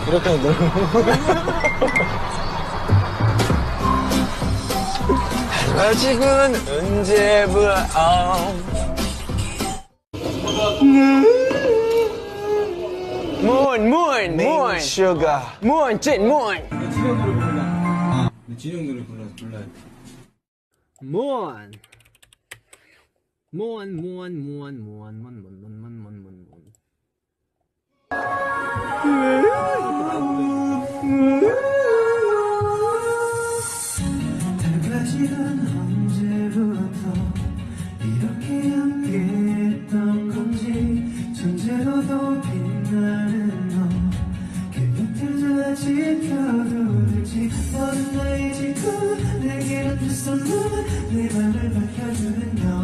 이렇게 너무. 지금은 언제부터 문 슈가 찐 진영 노래 불러야 돼. 달가지던 언제부터 이렇게 함께했던 건지 존재로도 빛나는 너 그 곁에서 지켜둘지 너는 나의 지구 내게 곁에서 너는 내 맘을 밝혀주는 너